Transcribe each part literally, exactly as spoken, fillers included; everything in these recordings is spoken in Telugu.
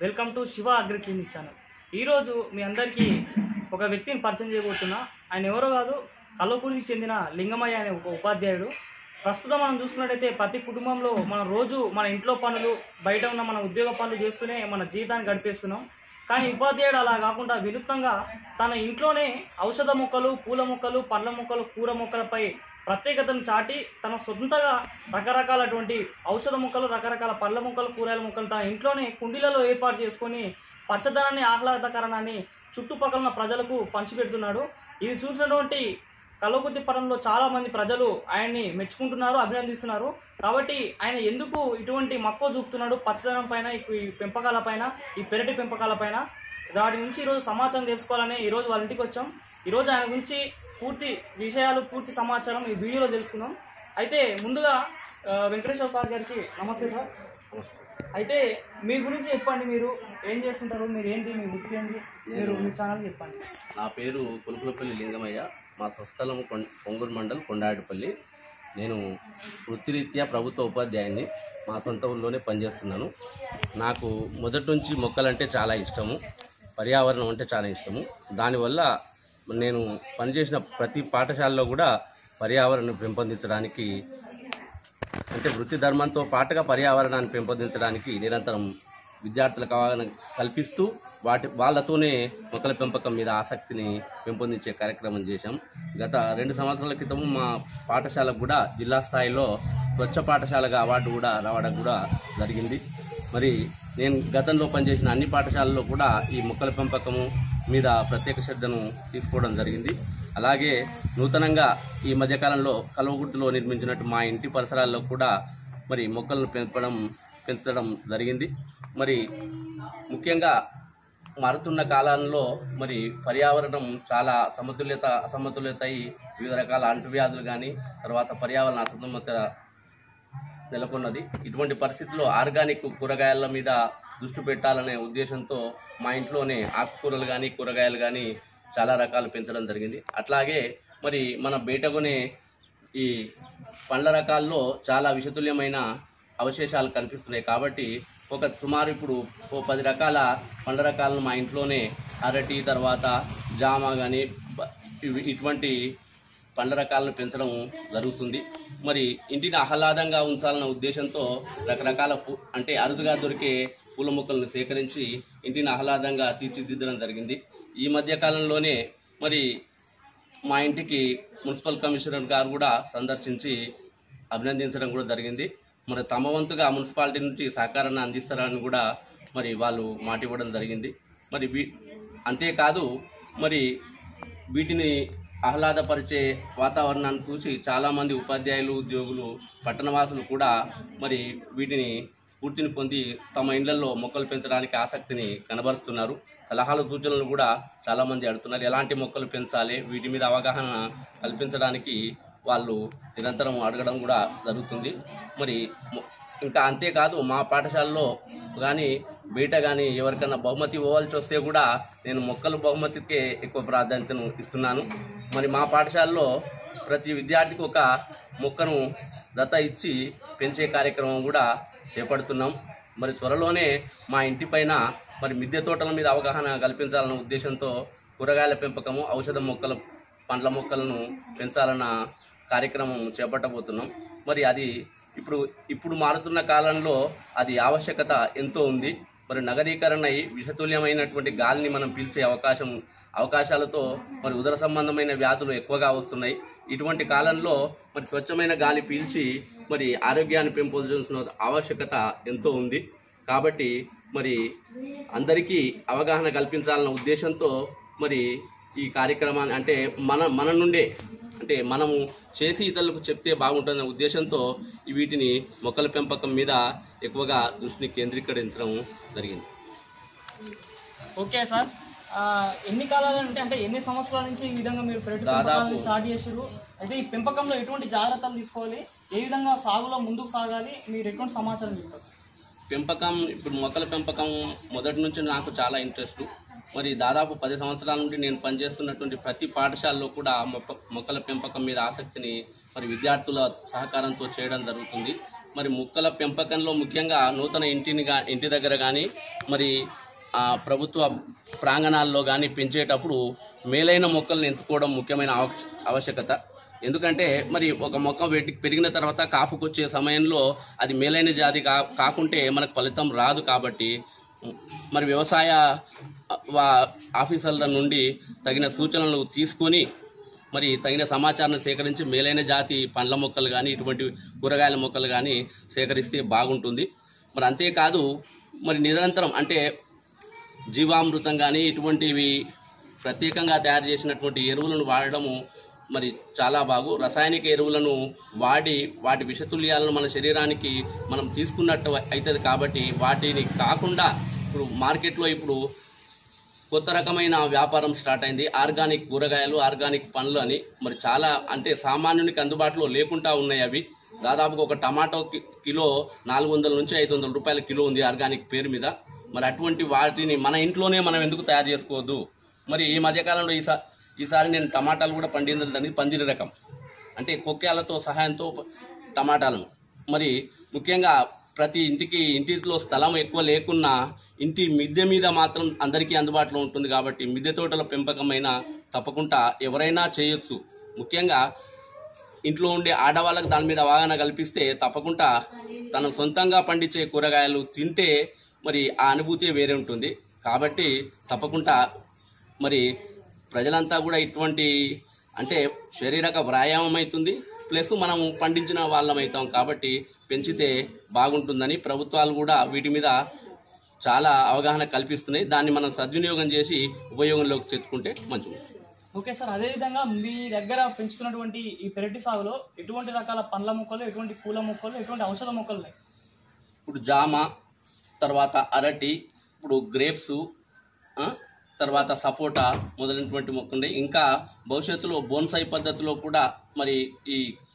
Welcome to Shiva agri clinic channel. ఈరోజు మీ అందరికీ ఒక వ్యక్తిని పరిచయం చేయబోతున్నా. ఆయన ఎవరో కాదు, కల్లూరుకి చెందిన లింగమయ్య అనే ఒక ఉపాధ్యాయుడు. ప్రస్తుతం మనం చూసుకున్నట్టయితే ప్రతి కుటుంబంలో మనం రోజు మన ఇంట్లో పనులు, బయట ఉన్న మన ఉద్యోగ పనులు చేస్తూనే మన జీవితాన్ని గడిపేస్తున్నాం. కానీ ఉపాధ్యాయుడు అలా కాకుండా వినూత్నంగా తన ఇంట్లోనే ఔషధ మొక్కలు, పూల మొక్కలు, పండ్ల మొక్కలు, కూర మొక్కలపై ప్రత్యేకతను చాటి తన సొంతగా రకరకాలటువంటి ఔషధ మొక్కలు, రకరకాల పళ్ళ మొక్కలు, కూరగాయల మొక్కలు తన ఇంట్లోనే కుండీలలో ఏర్పాటు చేసుకొని పచ్చదనాన్ని, ఆహ్లాదకరణాన్ని చుట్టుపక్కల ఉన్న ప్రజలకు పంచిపెడుతున్నాడు. ఇది చూసినటువంటి కల్వకుర్తి పట్టణంలో చాలా మంది ప్రజలు ఆయన్ని మెచ్చుకుంటున్నారు, అభినందిస్తున్నారు. కాబట్టి ఆయన ఎందుకు ఇటువంటి మక్కువ చూపుతున్నాడు పచ్చదనం పైన, ఈ పెంపకాల పైన, ఈ పెరటి పెంపకాల పైన, వాటి నుంచి ఈరోజు సమాచారం తెలుసుకోవాలని ఈరోజు వాళ్ళ ఇంటికి వచ్చాం. ఈరోజు ఆయన గురించి పూర్తి విషయాలు, పూర్తి సమాచారం ఈ వీడియోలో తెలుసుకుందాం. అయితే ముందుగా వెంకటేశ్వర సార్ గారికి నమస్తే సార్. అయితే మీ గురించి చెప్పండి, మీరు ఏం చేస్తుంటారు, మీరు ఏంటి, మీ వృత్తి ఏంటి, మీరు మీ ఛానల్ చెప్పండి. నా పేరు కొలుకులపల్లి లింగమయ్య, మా స్వస్థలం పొంగూరు మండల్ కొండాడిపల్లి. నేను వృత్తిరీత్యా ప్రభుత్వ ఉపాధ్యాయుని, మా సొంత ఊళ్ళోనే పనిచేస్తున్నాను. నాకు మొదటి నుంచి మొక్కలంటే చాలా ఇష్టము, పర్యావరణం అంటే చాలా ఇష్టము. దానివల్ల నేను పనిచేసిన ప్రతి పాఠశాలలో కూడా పర్యావరణం పెంపొందించడానికి, అంటే వృత్తి ధర్మంతో పాటుగా పర్యావరణాన్ని పెంపొందించడానికి నిరంతరం విద్యార్థులకు అవగాహన కల్పిస్తూ వాటి వాళ్ళతోనే మొక్కల పెంపకం మీద ఆసక్తిని పెంపొందించే కార్యక్రమం చేశాం. గత రెండు సంవత్సరాల క్రితం మా పాఠశాలకు కూడా జిల్లా స్థాయిలో స్వచ్ఛ పాఠశాలగా అవార్డు కూడా రావడం కూడా జరిగింది. మరి నేను గతంలో పనిచేసిన అన్ని పాఠశాలల్లో కూడా ఈ మొక్కల పెంపకము మీద ప్రత్యేక శ్రద్ధను తీసుకోవడం జరిగింది. అలాగే నూతనంగా ఈ మధ్యకాలంలో కల్వకుర్తిలో నిర్మించినట్టు మా ఇంటి పరిసరాల్లో కూడా మరి మొక్కలను పెంపడం పెంచడం జరిగింది. మరి ముఖ్యంగా మారుతున్న కాలంలో మరి పర్యావరణం చాలా సమతుల్యత అసమతుల్యత అయి వివిధ రకాల అంటువ్యాధులు కానీ, తర్వాత పర్యావరణ అసమతుల్యత నెలకొన్నది. ఇటువంటి పరిస్థితుల్లో ఆర్గానిక్ కూరగాయల మీద దృష్టి పెట్టాలనే ఉద్దేశంతో మా ఇంట్లోనే ఆకుకూరలు కానీ, కూరగాయలు కానీ చాలా రకాలు పెంచడం జరిగింది. అట్లాగే మరి మన బయటకునే ఈ పండ్ల రకాల్లో చాలా విషతుల్యమైన అవశేషాలు కనిపిస్తున్నాయి. కాబట్టి ఒక సుమారు ఇప్పుడు ఓ పది రకాల పండ్ల రకాలను మా ఇంట్లోనే, అరటి, తర్వాత జామ కానీ ఇటువంటి పండ్ల రకాలను పెంచడం జరుగుతుంది. మరి ఇంటిని ఆహ్లాదంగా ఉంచాలన్న ఉద్దేశంతో రకరకాల అంటే అరుదుగా దొరికే పూల మొక్కలను సేకరించి ఇంటిని ఆహ్లాదంగా తీర్చిదిద్దడం జరిగింది. ఈ మధ్య కాలంలోనే మరి మా ఇంటికి మున్సిపల్ కమిషనర్ గారు కూడా సందర్శించి అభినందించడం కూడా జరిగింది. మరి తమ వంతుగా మున్సిపాలిటీ నుంచి సహకారాన్ని అందిస్తారని కూడా మరి వాళ్ళు మాట ఇవ్వడం జరిగింది. మరి అంతేకాదు మరి వీటిని ఆహ్లాదపరిచే వాతావరణాన్ని చూసి చాలామంది ఉపాధ్యాయులు, ఉద్యోగులు, పట్టణవాసులు కూడా మరి వీటిని స్ఫూర్తిని పొంది తమ ఇళ్లలో మొక్కలు పెంచడానికి ఆసక్తిని కనబరుస్తున్నారు. సలహాలు, సూచనలు కూడా చాలామంది అడుగుతున్నారు. ఎలాంటి మొక్కలు పెంచాలి, వీటి మీద అవగాహన కల్పించడానికి వాళ్ళు నిరంతరం అడగడం కూడా జరుగుతుంది. మరి ఇంకా అంతేకాదు మా పాఠశాలలో కానీ బయట కానీ ఎవరికైనా బహుమతి ఇవ్వాల్సి వస్తే కూడా నేను మొక్కలు బహుమతికే ఎక్కువ ప్రాధాన్యతను ఇస్తున్నాను. మరి మా పాఠశాలలో ప్రతి విద్యార్థికి ఒక మొక్కను దత్త ఇచ్చి పెంచే కార్యక్రమం కూడా చేపడుతున్నాం. మరి త్వరలోనే మా ఇంటి పైన మరి మిద్దె తోటల మీద అవగాహన కల్పించాలన్న ఉద్దేశంతో కూరగాయల పెంపకము, ఔషధ మొక్కల, పండ్ల మొక్కలను పెంచాలన్న కార్యక్రమం చేపట్టబోతున్నాం. మరి అది ఇప్పుడు ఇప్పుడు మారుతున్న కాలంలో అది ఆవశ్యకత ఎంతో ఉంది. మరి నగరీకరణ అయి విషతుల్యమైనటువంటి గాలిని మనం పీల్చే అవకాశం అవకాశాలతో మరి ఉదర సంబంధమైన వ్యాధులు ఎక్కువగా వస్తున్నాయి. ఇటువంటి కాలంలో మరి స్వచ్ఛమైన గాలి పీల్చి మరి ఆరోగ్యాన్ని పెంపొందించాల్సిన ఆవశ్యకత ఎంతో ఉంది. కాబట్టి మరి అందరికీ అవగాహన కల్పించాలన్న ఉద్దేశంతో మరి ఈ కార్యక్రమాన్ని అంటే మన మన నుండే అంటే మనము చేసి ఇతరులకు చెప్తే బాగుంటుందనే ఉద్దేశంతో వీటిని మొక్కల పెంపకం మీద ఎక్కువగా దృష్టిని కేంద్రీకరించడం జరిగింది. ఓకే సార్, ఎన్ని కాలాలు అంటే అంటే ఎన్ని సంవత్సరాల నుంచి ఈ విధంగా మీరు పెంపకాలను స్టార్ట్ చేశారు? అయితే ఈ పెంపకంలో ఎటువంటి జాగ్రత్తలు తీసుకోవాలి, ఏ విధంగా సాగులో ముందుకు సాగాలి, మీరు ఎటువంటి సమాచారం చెప్తారు? పెంపకం ఇప్పుడు మొక్కల పెంపకం మొదటి నుంచి నాకు చాలా ఇంట్రెస్ట్. మరి దాదాపు పది సంవత్సరాల నుండి నేను పనిచేస్తున్నటువంటి ప్రతి పాఠశాలలో కూడా మొక్క మొక్కల పెంపకం మీద ఆసక్తిని మరి విద్యార్థుల సహకారంతో చేయడం జరుగుతుంది. మరి మొక్కల పెంపకంలో ముఖ్యంగా నూతన ఇంటిని గా ఇంటి దగ్గర కానీ మరి ఆ ప్రభుత్వ ప్రాంగణాల్లో కానీ పెంచేటప్పుడు మేలైన మొక్కలను ఎంచుకోవడం ముఖ్యమైన ఆవశ్యకత. ఎందుకంటే మరి ఒక మొక్క పెరిగిన తర్వాత కాపుకొచ్చే సమయంలో అది మేలైన జాతి కా కాకుంటే మనకు ఫలితం రాదు. కాబట్టి మరి వ్యవసాయ ఆఫీసర్ల నుండి తగిన సూచనలు తీసుకొని మరి తగిన సమాచారాన్ని సేకరించి మేలైన జాతి పండ్ల మొక్కలు కానీ ఇటువంటి కూరగాయల మొక్కలు కానీ సేకరిస్తే బాగుంటుంది. మరి అంతేకాదు మరి నిరంతరం అంటే జీవామృతం కానీ ఇటువంటివి ప్రత్యేకంగా తయారు చేసినటువంటి ఎరువులను వాడడము మరి చాలా బాగు. రసాయనిక ఎరువులను వాడి వాటి విషతుల్యాలను మన శరీరానికి మనం తీసుకున్నట్టు అవుతుంది. కాబట్టి వాటిని కాకుండా ఇప్పుడు మార్కెట్లో ఇప్పుడు కొత్త రకమైన వ్యాపారం స్టార్ట్ అయింది, ఆర్గానిక్ కూరగాయలు, ఆర్గానిక్ పండ్లు అని. మరి చాలా అంటే సామాన్యునికి అందుబాటులో లేకుండా ఉన్నాయి అవి. దాదాపుగా ఒక టమాటో కిలో నాలుగు వందల నుంచి ఐదు వందల రూపాయల కిలో ఉంది ఆర్గానిక్ పేరు మీద. మరి అటువంటి వాటిని మన ఇంట్లోనే మనం ఎందుకు తయారు చేసుకోవద్దు? మరి ఈ మధ్యకాలంలో ఈసారి ఈసారి నేను టమాటాలు కూడా పండించడం అనేది పందిరి రకం, అంటే కొక్కేలతో సహాయంతో టమాటాలను. మరి ముఖ్యంగా ప్రతి ఇంటికి ఇంటిలో స్థలం ఎక్కువ లేకున్నా ఇంటి మిద్దె మీద మాత్రం అందరికీ అందుబాటులో ఉంటుంది. కాబట్టి మిద్దె తోటల పెంపకమైనా తప్పకుండా ఎవరైనా చేయొచ్చు. ముఖ్యంగా ఇంట్లో ఉండే ఆడవాళ్ళకు దాని మీద అవగాహన కల్పిస్తే తప్పకుండా తను సొంతంగా పండించే కూరగాయలు తింటే మరి ఆ అనుభూతి వేరే ఉంటుంది. కాబట్టి తప్పకుండా మరి ప్రజలంతా కూడా ఇటువంటి అంటే శారీరక వ్యాయామం అవుతుంది, ప్లస్ మనం పండించిన వాళ్ళం అవుతాం. కాబట్టి పెంచితే బాగుంటుందని ప్రభుత్వాలు కూడా వీటి మీద చాలా అవగాహన కల్పిస్తున్నాయి. దాన్ని మనం సద్వినియోగం చేసి ఉపయోగంలోకి తెచ్చుకుంటే మంచిది. ఓకే సార్, అదేవిధంగా మీ దగ్గర పెంచుతున్నటువంటి ఈ పెరటి సాగులో ఎటువంటి రకాల పండ్ల మొక్కలు, ఎటువంటి పూల మొక్కలు, ఎటువంటి ఔషధ మొక్కలు ఉన్నాయి? ఇప్పుడు జామ, తర్వాత అరటి, ఇప్పుడు గ్రేప్స్, తర్వాత సపోటా మొదలైనటువంటి మొక్కలు ఉన్నాయి. ఇంకా భవిష్యత్తులో బోన్సాయి పద్ధతిలో కూడా మరి ఈ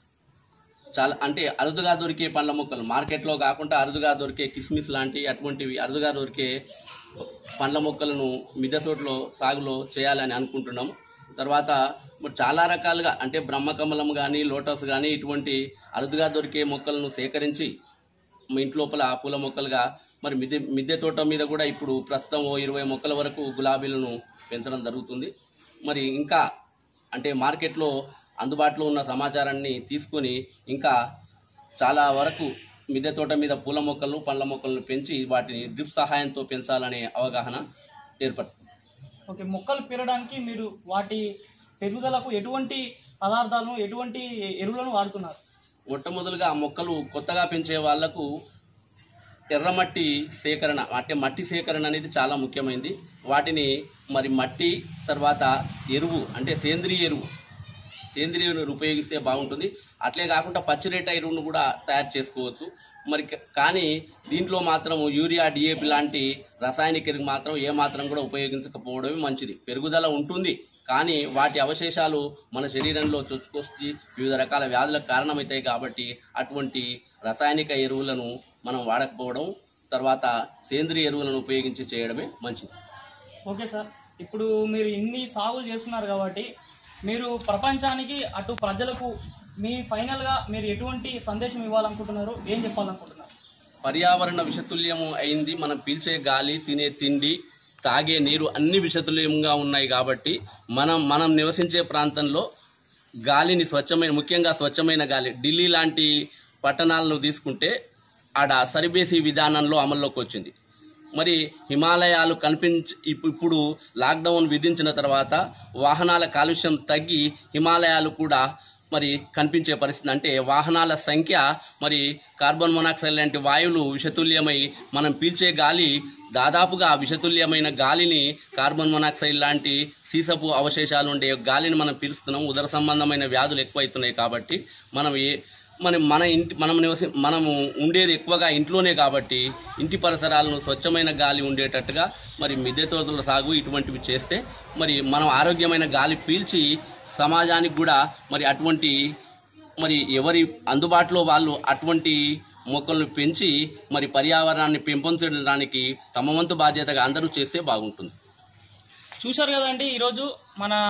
చాలా అంటే అరుదుగా దొరికే పండ్ల మొక్కలు మార్కెట్లో కాకుండా అరుదుగా దొరికే కిస్మిస్ లాంటి అటువంటివి అరుదుగా దొరికే పండ్ల మొక్కలను మిద్దె తోటలో సాగులో చేయాలని అనుకుంటున్నాము. తర్వాత మరి చాలా రకాలుగా అంటే బ్రహ్మకమలం కానీ లోటస్ కానీ ఇటువంటి అరుదుగా దొరికే మొక్కలను సేకరించి మీ ఇంటి లోపల పూల మొక్కలుగా మరి మిద్దె మిద్దె తోట మీద కూడా ఇప్పుడు ప్రస్తుతం ఓ ఇరవై మొక్కల వరకు గులాబీలను పెంచడం జరుగుతుంది. మరి ఇంకా అంటే మార్కెట్లో అందుబాటులో ఉన్న సమాచారాన్ని తీసుకొని ఇంకా చాలా వరకు మిద్దె తోట మీద పూల మొక్కలు, పండ్ల మొక్కలను పెంచి వాటిని డ్రిప్ సహాయంతో పెంచాలనే అవగాహన ఏర్పడుతుంది. ఓకే, మొక్కలు పెరగడానికి మీరు వాటి పెరుగుదలకు ఎటువంటి పదార్థాలను, ఎటువంటి ఎరువులను వాడుతున్నారు? మొట్టమొదలుగా మొక్కలు కొత్తగా పెంచే వాళ్లకు ఎర్రమట్టి సేకరణ అంటే మట్టి సేకరణ అనేది చాలా ముఖ్యమైనది. వాటిని మరి మట్టి తర్వాత ఎరువు అంటే సేంద్రియ ఎరువు సేంద్రియ ఎరువును ఉపయోగిస్తే బాగుంటుంది. అట్లే కాకుండా పచ్చిరేట ఎరువును కూడా తయారు చేసుకోవచ్చు. మరి కానీ దీంట్లో మాత్రం యూరియా, డిఏపి లాంటి రాసాయనిక ఎరువు మాత్రం ఏ మాత్రం కూడా ఉపయోగించకపోవడమే మంచిది. పెరుగుదల ఉంటుంది కానీ వాటి అవశేషాలు మన శరీరంలో చొచ్చుకొచ్చి వివిధ రకాల వ్యాధులకు కారణమవుతాయి. కాబట్టి అటువంటి రాసాయనిక ఎరువులను మనం వాడకపోవడం, తర్వాత సేంద్రియ ఎరువులను ఉపయోగించి చేయడమే మంచిది. ఓకే సార్, ఇప్పుడు మీరు ఇన్ని సాగులు చేస్తున్నారు కాబట్టి మీరు ప్రపంచానికి అటు ప్రజలకు మీ ఫైనల్గా మీరు ఎటువంటి సందేశం ఇవ్వాలనుకుంటున్నారు, ఏం చెప్పాలనుకుంటున్నారు? పర్యావరణ విషతుల్యము అయింది. మనం పీల్చే గాలి, తినే తిండి, తాగే నీరు అన్ని విషతుల్యంగా ఉన్నాయి. కాబట్టి మనం మనం నివసించే ప్రాంతంలో గాలిని స్వచ్ఛమైన ముఖ్యంగా స్వచ్ఛమైన గాలి ఢిల్లీ లాంటి పట్టణాలను తీసుకుంటే ఆడ సరిబేసి విధానంలో అమల్లోకి వచ్చింది. మరి హిమాలయాలు కనిపించి ఇప్పుడు లాక్డౌన్ విధించిన తర్వాత వాహనాల కాలుష్యం తగ్గి హిమాలయాలు కూడా మరి కనిపించే పరిస్థితి. అంటే వాహనాల సంఖ్య మరి కార్బన్ మోనాక్సైడ్ లాంటి వాయువులు విషతుల్యమై మనం పీల్చే గాలి దాదాపుగా విషతుల్యమైన గాలిని కార్బన్ మోనాక్సైడ్ లాంటి సీసపు అవశేషాలు ఉండే గాలిని మనం పీలుస్తున్నాం. ఉదర సంబంధమైన వ్యాధులు ఎక్కువైతున్నాయి. కాబట్టి మనం ఏ మనం మన ఇంటి మనం నివసి మనము ఉండేది ఎక్కువగా ఇంట్లోనే. కాబట్టి ఇంటి పరిసరాలను స్వచ్ఛమైన గాలి ఉండేటట్టుగా మరి మిద్దె తోటల సాగు ఇటువంటివి చేస్తే మరి మనం ఆరోగ్యమైన గాలి పీల్చి సమాజానికి కూడా మరి అటువంటి మరి ఎవరి అందుబాటులో వాళ్ళు అటువంటి మొక్కలను పెంచి మరి పర్యావరణాన్ని పెంపొందించడానికి తమ వంతు బాధ్యతగా అందరూ చేస్తే బాగుంటుంది. చూశారు కదండి, ఈరోజు మన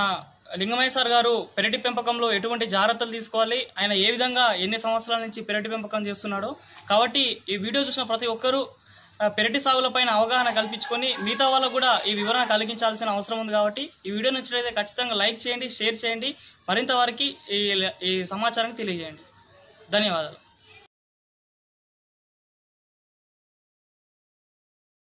లింగమయ్య సార్ గారు పెరటి పెంపకంలో ఎటువంటి జాగ్రత్తలు తీసుకోవాలి, ఆయన ఏ విధంగా ఎన్ని సంవత్సరాల నుంచి పెరటి పెంపకం చేస్తున్నాడో. కాబట్టి ఈ వీడియో చూసిన ప్రతి ఒక్కరూ పెరటి సాగులపైన అవగాహన కల్పించుకొని మిగతా వాళ్ళకు కూడా ఈ వివరణ కలిగించాల్సిన అవసరం ఉంది. కాబట్టి ఈ వీడియో నచ్చినట్లయితే ఖచ్చితంగా లైక్ చేయండి, షేర్ చేయండి, మరింత వారికి ఈ ఈ సమాచారాన్ని తెలియజేయండి. ధన్యవాదాలు.